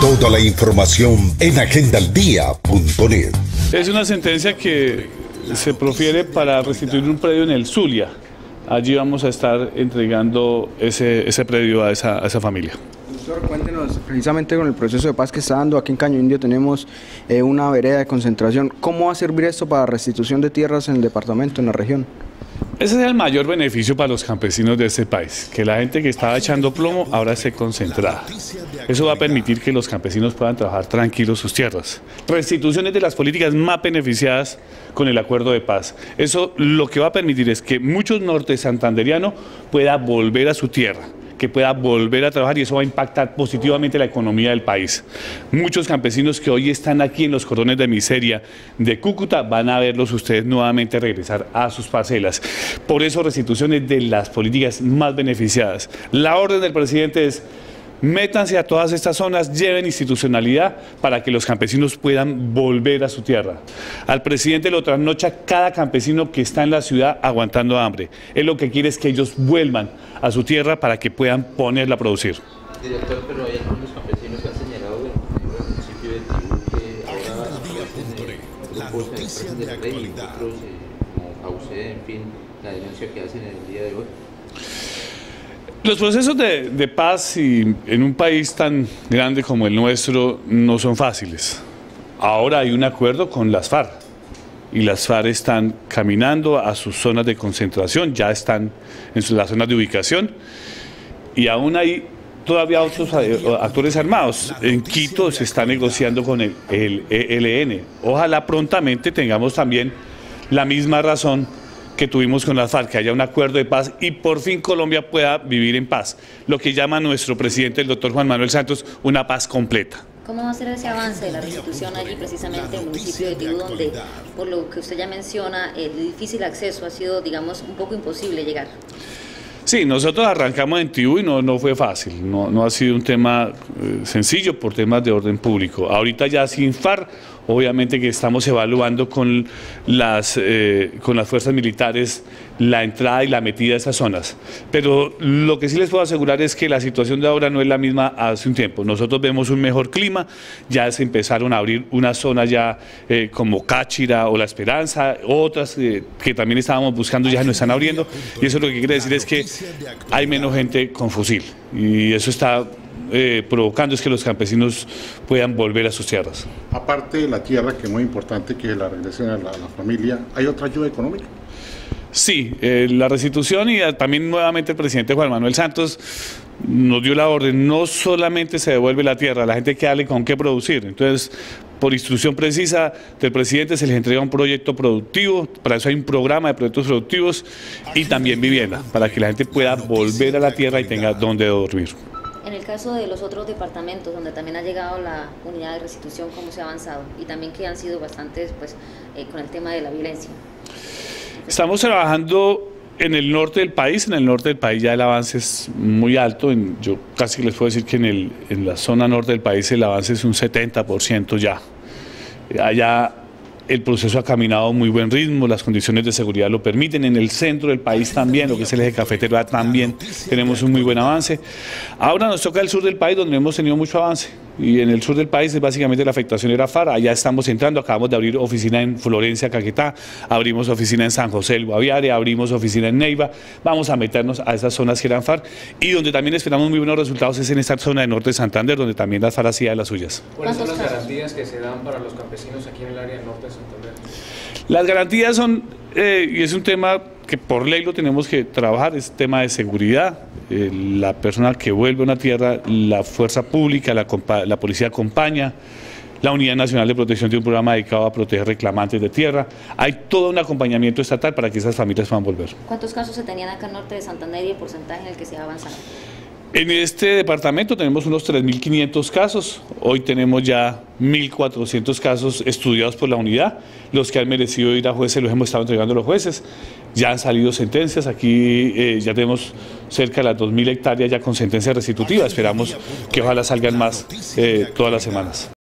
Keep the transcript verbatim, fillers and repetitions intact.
Toda la información en agenda al día punto net. Es una sentencia que se profiere para restituir un predio en el Zulia. Allí vamos a estar entregando ese, ese predio a esa, a esa familia. Doctor, cuéntenos, precisamente con el proceso de paz que está dando, aquí en Caño Indio tenemos eh, una vereda de concentración. ¿Cómo va a servir esto para restitución de tierras en el departamento, en la región? Ese es el mayor beneficio para los campesinos de este país, que la gente que estaba echando plomo ahora esté concentrada. Eso va a permitir que los campesinos puedan trabajar tranquilos sus tierras. Restitución es de las políticas más beneficiadas con el acuerdo de paz. Eso lo que va a permitir es que muchos norte santanderianos puedan volver a su tierra, que pueda volver a trabajar, y eso va a impactar positivamente la economía del país. Muchos campesinos que hoy están aquí en los cordones de miseria de Cúcuta van a verlos ustedes nuevamente regresar a sus parcelas. Por eso restitución es de las políticas más beneficiadas. La orden del presidente es: métanse a todas estas zonas, lleven institucionalidad para que los campesinos puedan volver a su tierra. Al presidente lo trasnocha cada campesino que está en la ciudad aguantando hambre. Él lo que quiere es que ellos vuelvan a su tierra para que puedan ponerla a producir. Director, pero hay algunos campesinos que han señalado en el municipio de Tibú que ahora grupos en expresan del rey, otros como Cauce, en fin, la denuncia que hacen en el día de hoy. Los procesos de, de paz y en un país tan grande como el nuestro no son fáciles. Ahora hay un acuerdo con las FARC y las FARC están caminando a sus zonas de concentración, ya están en las zonas de ubicación, y aún hay todavía otros actores armados. En Quito se está negociando con el, el E L N. Ojalá prontamente tengamos también la misma razón que tuvimos con las FARC, que haya un acuerdo de paz y por fin Colombia pueda vivir en paz, lo que llama nuestro presidente, el doctor Juan Manuel Santos, una paz completa. ¿Cómo va a ser ese avance de la restitución allí, precisamente en el municipio de Tibú, donde, por lo que usted ya menciona, el difícil acceso ha sido, digamos, un poco imposible llegar? Sí, nosotros arrancamos en Tibú y no, no fue fácil, no, no ha sido un tema eh, sencillo por temas de orden público. Ahorita ya sin FARC, obviamente que estamos evaluando con las, eh, con las fuerzas militares la entrada y la metida a esas zonas. Pero lo que sí les puedo asegurar es que la situación de ahora no es la misma hace un tiempo. Nosotros vemos un mejor clima, ya se empezaron a abrir unas zonas ya eh, como Cáchira o La Esperanza, otras eh, que también estábamos buscando ya nos están abriendo, y eso lo que quiere decir es que hay menos gente con fusil, y eso está Eh, provocando es que los campesinos puedan volver a sus tierras. Aparte de la tierra, que es muy importante que la regresen a la, a la familia, ¿hay otra ayuda económica? Sí, eh, la restitución, y también nuevamente el presidente Juan Manuel Santos nos dio la orden: no solamente se devuelve la tierra, la gente hay que darle con qué producir. Entonces, por instrucción precisa del presidente se les entrega un proyecto productivo, para eso hay un programa de proyectos productivos, y también vivienda, para que la gente pueda volver a la tierra y tenga donde dormir. En el caso de los otros departamentos donde también ha llegado la unidad de restitución, ¿cómo se ha avanzado? Y también que han sido bastantes, pues, eh, con el tema de la violencia. Estamos trabajando en el norte del país. En el norte del país ya el avance es muy alto. En, yo casi les puedo decir que en, el, en la zona norte del país el avance es un setenta por ciento ya. Allá el proceso ha caminado a muy buen ritmo, las condiciones de seguridad lo permiten. En el centro del país también, lo que es el eje cafetero, también tenemos un muy buen avance. Ahora nos toca el sur del país, donde hemos tenido mucho avance. Y en el sur del país básicamente la afectación era FARC. Allá estamos entrando, acabamos de abrir oficina en Florencia, Caquetá, abrimos oficina en San José del Guaviare, abrimos oficina en Neiva. Vamos a meternos a esas zonas que eran FARC, y donde también esperamos muy buenos resultados es en esta zona de norte de Santander, donde también las FARC hacían las suyas. ¿Cuáles son las garantías que se dan para los campesinos aquí en el área del norte de Santander? Las garantías son, eh, y es un tema que por ley lo tenemos que trabajar, es tema de seguridad. Eh, la persona que vuelve a una tierra, la fuerza pública, la, la policía acompaña, la Unidad Nacional de Protección tiene un programa dedicado a proteger reclamantes de tierra. Hay todo un acompañamiento estatal para que esas familias puedan volver. ¿Cuántos casos se tenían acá en norte de Santander y el porcentaje en el que se ha avanzado? En este departamento tenemos unos tres mil quinientos casos, hoy tenemos ya mil cuatrocientos casos estudiados por la unidad, los que han merecido ir a jueces los hemos estado entregando a los jueces, ya han salido sentencias, aquí eh, ya tenemos cerca de las dos mil hectáreas ya con sentencia restitutiva, esperamos que ojalá salgan más eh, todas las semanas.